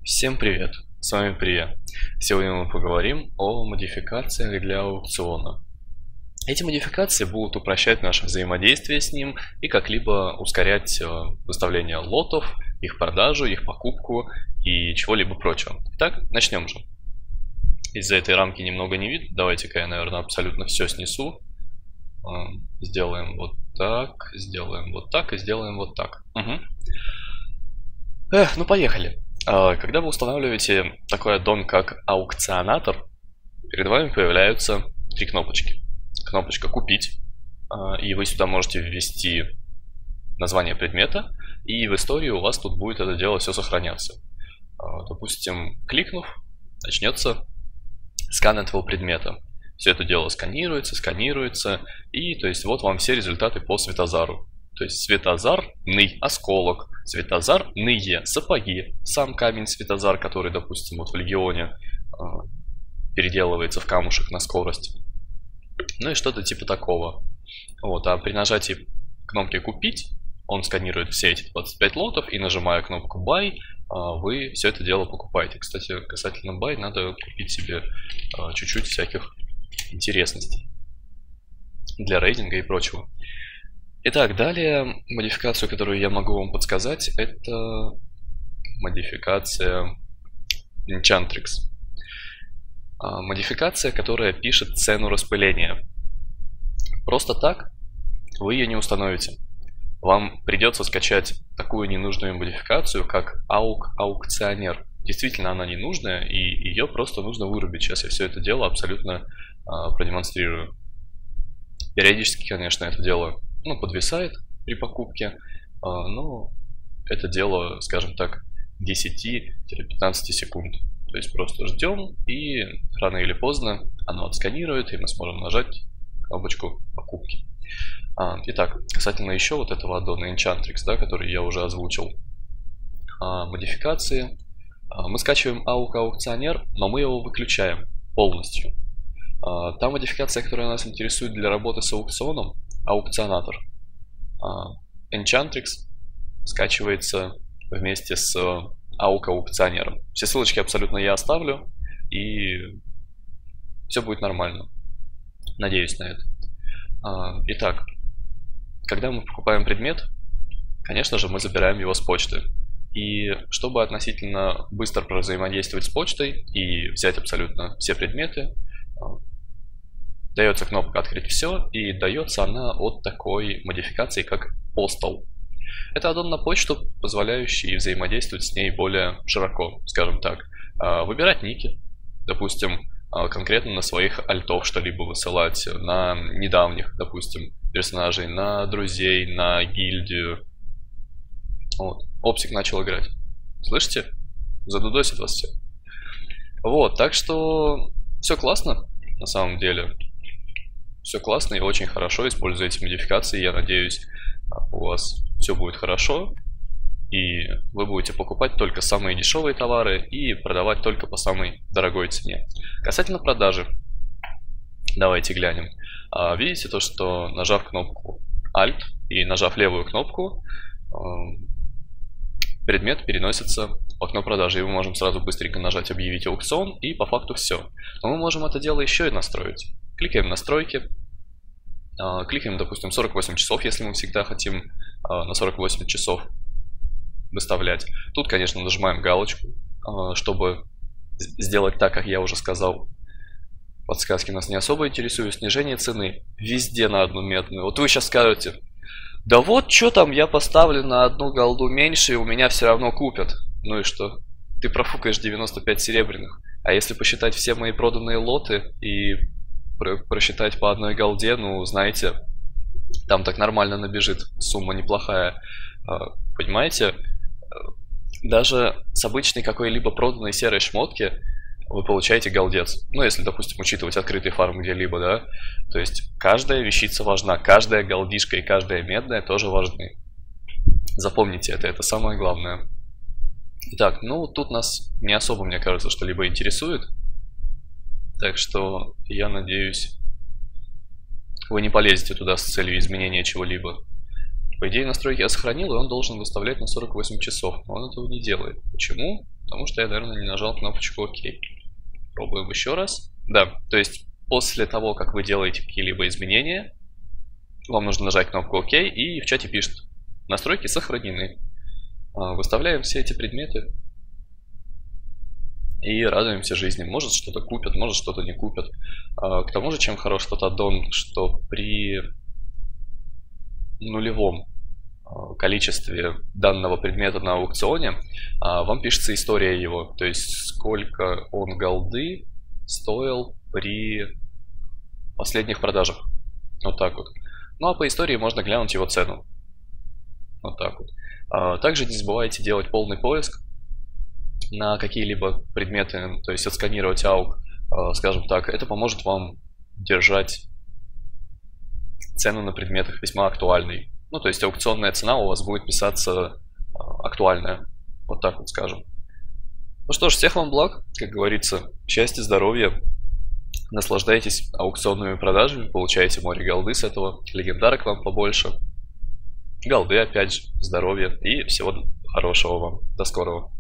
Всем привет! С вами Прия. Сегодня мы поговорим о модификациях для аукциона. Эти модификации будут упрощать наше взаимодействие с ним и как-либо ускорять выставление лотов, их продажу, их покупку и чего-либо прочего. Итак, начнем же. Из-за этой рамки немного не видно. Давайте-ка я, наверное, абсолютно все снесу. Сделаем вот так, сделаем вот так и сделаем вот так. Ну поехали. Когда вы устанавливаете такой аддон, как аукционатор, перед вами появляются три кнопочки. Кнопочка «Купить», и вы сюда можете ввести название предмета, и в истории у вас тут будет это дело все сохраняться. Допустим, кликнув, начнется скан этого предмета. Все это дело сканируется, и то есть вот вам все результаты по Светозару. То есть Светозарный осколок, Светозарные сапоги, сам камень Светозар, который, допустим, вот в Легионе переделывается в камушек на скорость. Ну и что-то типа такого. Вот, а при нажатии кнопки «Купить» он сканирует все эти 25 лотов, и нажимая кнопку «Buy», вы все это дело покупаете. Кстати, касательно «Buy» надо купить себе чуть-чуть всяких интересностей для рейдинга и прочего. Итак, далее модификацию, которую я могу вам подсказать, это модификация Enchantrix. Модификация, которая пишет цену распыления. Просто так вы ее не установите. Вам придется скачать такую ненужную модификацию, как аукционер. Действительно, она ненужная, и ее просто нужно вырубить. Сейчас я все это дело абсолютно продемонстрирую. Периодически, конечно, это дело подвисает при покупке, но это дело, скажем так, 10-15 секунд. То есть просто ждем, и рано или поздно оно отсканирует, и мы сможем нажать кнопочку покупки. Итак, касательно еще вот этого аддона Enchantrix, который я уже озвучил. Модификации. Мы скачиваем аукционер, но мы его выключаем полностью. Та модификация, которая нас интересует для работы с аукционом, аукционатор. Enchantrix скачивается вместе с аукционером. Все ссылочки абсолютно я оставлю, и все будет нормально. Надеюсь на это. Итак, когда мы покупаем предмет, конечно же, мы забираем его с почты. И чтобы относительно быстро взаимодействовать с почтой и взять абсолютно все предметы, дается кнопка «Открыть все», и дается она от такой модификации, как Postal. Это аддон на почту, позволяющий взаимодействовать с ней более широко, скажем так. Выбирать ники, допустим, конкретно на своих альтов что-либо высылать, на недавних, допустим, персонажей, на друзей, на гильдию. Вот. Опсик начал играть. Слышите? Задудосит вас все. Вот, так что все классно, на самом деле. Все классно и очень хорошо, используйте модификации. Я надеюсь, у вас все будет хорошо, и вы будете покупать только самые дешевые товары и продавать только по самой дорогой цене. Касательно продажи, давайте глянем. Видите то, что нажав кнопку Alt и нажав левую кнопку, предмет переносится в окно продажи, и мы можем сразу быстренько нажать «Объявить аукцион», и по факту все. Но мы можем это дело еще и настроить. Кликаем «Настройки», кликаем, допустим, 48 часов, если мы всегда хотим на 48 часов выставлять. Тут, конечно, нажимаем галочку, чтобы сделать так, как я уже сказал. Подсказки нас не особо интересуют. Снижение цены везде на одну медную. Вот вы сейчас скажете: да вот что там, я поставлю на одну голду меньше, и у меня все равно купят. Ну и что? Ты профукаешь 95 серебряных. А если посчитать все мои проданные лоты и просчитать по одной голде, ну, знаете, там так нормально набежит, сумма неплохая. Понимаете? Даже с обычной какой-либо проданной серой шмотки вы получаете голдец. Ну, если, допустим, учитывать открытый фарм где-либо, да. То есть каждая вещица важна, каждая голдишка и каждая медная тоже важны. Запомните это самое главное. Итак, ну, тут нас не особо, мне кажется, что-либо интересует. Так что я надеюсь, вы не полезете туда с целью изменения чего-либо. По идее, настройки я сохранил, и он должен выставлять на 48 часов, но он этого не делает. Почему? Потому что я, наверное, не нажал кнопочку ОК. Пробуем еще раз. Да, то есть после того, как вы делаете какие-либо изменения, вам нужно нажать кнопку ОК, и в чате пишет: настройки сохранены. Выставляем все эти предметы и радуемся жизни. Может, что-то купят, может, что-то не купят. К тому же, чем хорош тот аддон, что при нулевом количестве данного предмета на аукционе вам пишется история его, то есть сколько он голды стоил при последних продажах. Вот так вот. Ну а по истории можно глянуть его цену. Вот так вот. Также не забывайте делать полный поиск на какие-либо предметы, то есть отсканировать аук, скажем так. Это поможет вам держать цену на предметах весьма актуальной. Ну, то есть аукционная цена у вас будет писаться актуальная. Вот так вот скажем. Ну что ж, всех вам благ, как говорится. Счастья, здоровья. Наслаждайтесь аукционными продажами, получайте море голды с этого. Легендарок вам побольше. Голды, опять же, здоровья и всего хорошего вам. До скорого.